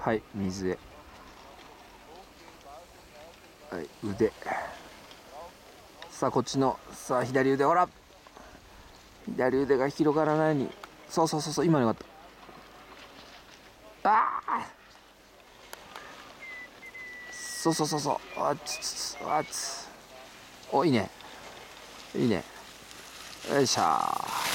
はい、水へ。はい、腕。さあ、こっちの、さあ、左腕、ほら左腕が広がらないように。そうそうそうそう、今のよかった。ああ、そうそうそうそう。お、いいね。いいね。よいしょー。